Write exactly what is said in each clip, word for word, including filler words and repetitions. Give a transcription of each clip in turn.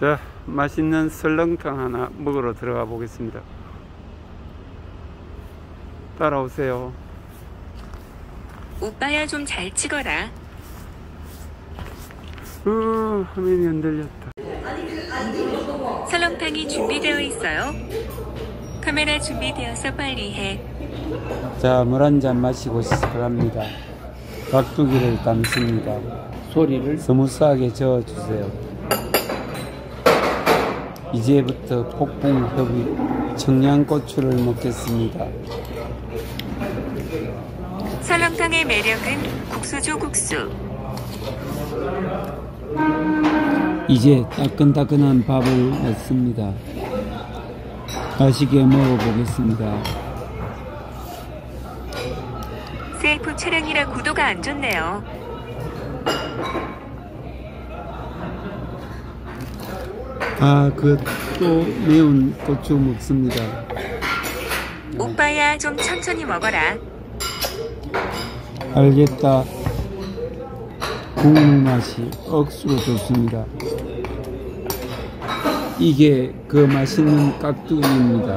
자, 맛있는 설렁탕 하나 먹으러 들어가 보겠습니다. 따라오세요. 오빠야 좀 잘 찍어라. 어, 화면이 흔들렸다. 설렁탕이 준비되어 있어요. 카메라 준비되어서 빨리 해. 자, 물 한 잔 마시고 시작합니다. 깍두기를 담습니다. 소리를 스무스하게 저어주세요. 이제부터 폭풍협이 청양고추를 먹겠습니다. 설렁탕의 매력은 국수죠, 국수. 이제 따끈따끈한 밥을 넣습니다. 맛있게 먹어보겠습니다. 셀프 촬영이라 구도가 안 좋네요. 아, 그 또 매운 고추 먹습니다. 오빠야 좀 천천히 먹어라. 알겠다. 국물 맛이 억수로 좋습니다. 이게 그 맛있는 깍두기입니다.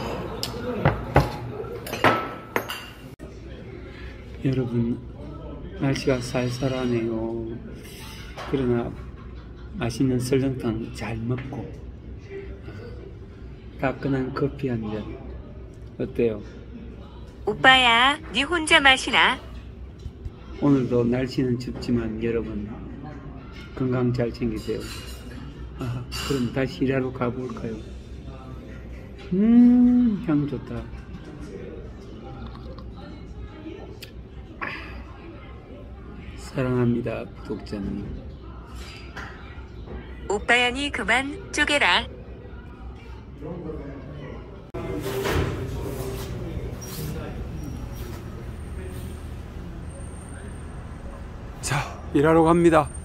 여러분, 날씨가 쌀쌀하네요. 그러나 맛있는 설렁탕 잘 먹고 따끈한 커피 한 잔 어때요? 오빠야, 네 혼자 마시나? 오늘도 날씨는 춥지만 여러분 건강 잘 챙기세요. 아, 그럼 다시 일하러 가볼까요? 음, 향 좋다. 사랑합니다, 구독자님. 오빠야 니 그만 쪼개라. 자, 일하러 갑니다.